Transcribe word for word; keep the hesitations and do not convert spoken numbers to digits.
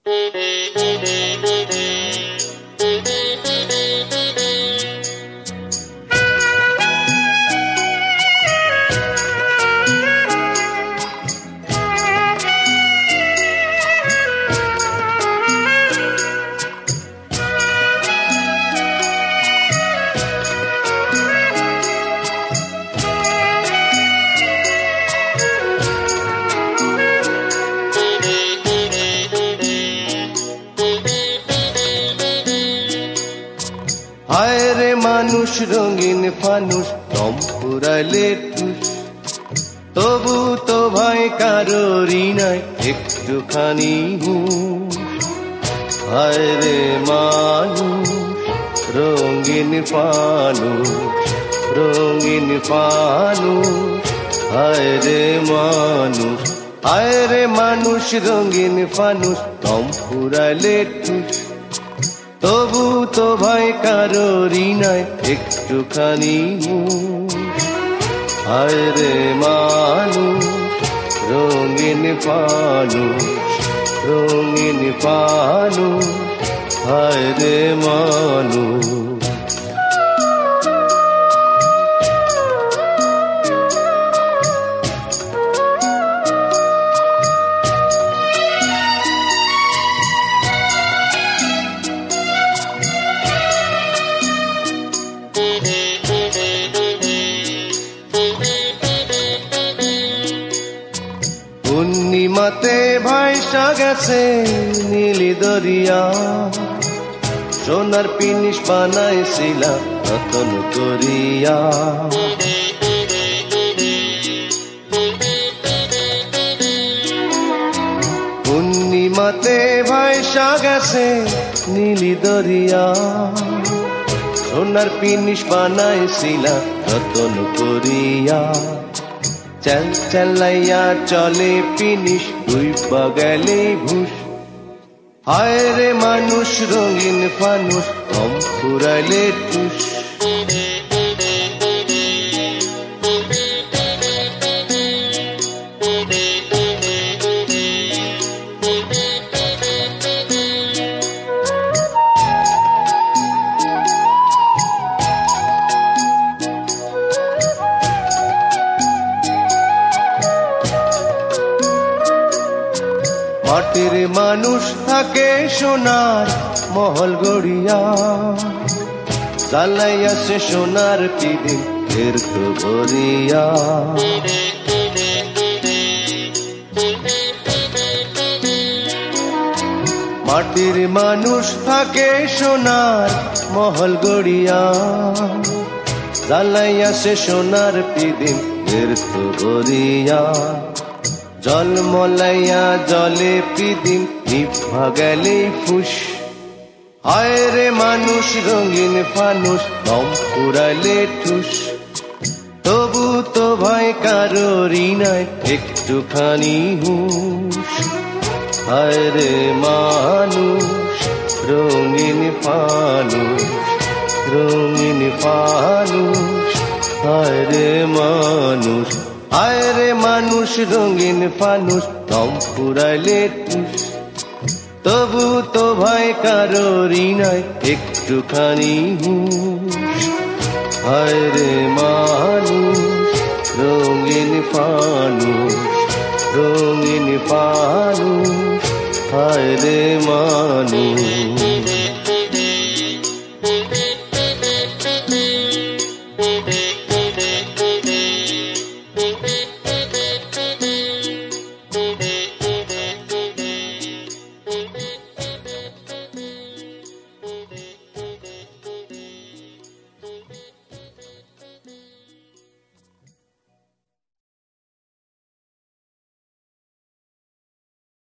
হায় রে মানুষ রঙিন ফানুষ রং পুরাইলে ঠুস, তবু তো ভাই কারোরই নাই একটুখানি হুঁশ। হায় রে মানুষ রঙিন ফানুষ রঙিন ফানুষ, হায় রে মানুষ হায় রে মানুষ রঙিন ফানুষ রং পুরাইলে ঠুস, তবু তো ভাই কারোরই নাই একটুখানি হুঁশ। হায় রে মানুষ রঙিন ফানুষ রঙিন ফানুষ, হায় রে মানুষ। পূর্ণিমাতে ভাইসা গেছে নীলি দরিয়া, সোনার পিনিস বানাইছিলাম রতন করিয়া। পূর্ণিমাতে ভাইসা গেছে নীলি দরিয়া, সোনার পিনিস বানাইছিলাম রতন করিয়া। চল চলাইয়া চলে পিনিস ডুইবা গেলে ভুস, হায় রে মানুষ রঙিন ফানুষ রং পুরাইলে ঠুস। মাটির মানুষ থাকে সোনার মহল গড়িয়া, চালাইয়া সে সোনার পিদিন এর তো ভরিয়া। মাটির মানুষ থাকে সোনার মহল গড়িয়া, চালাইয়া সে সোনার পিদিন এর তো ভরিয়া। জল মলাইয়া জলে পিদিম নিভা গেলে ফুস, হায় রে মানুষ রঙিন ফানুষ রং পুরাইলে ঠুস, তবু তো ভাই কারোরই নাই একটুখানি হুঁশ। হায় রে মানুষ রঙিন ফানুষ রঙিন ফানুষ, হায় রে মানুষ হায় রে মানুষ রঙিন ফানুষ রং পুরাইলে ঠুস, তবু তো ভাই কারোরই নাই একটুখানি হুঁশ। হায় রে মানুষ রঙিন ফানুষ রঙিন ফানুষ, হায় রে মানুষ।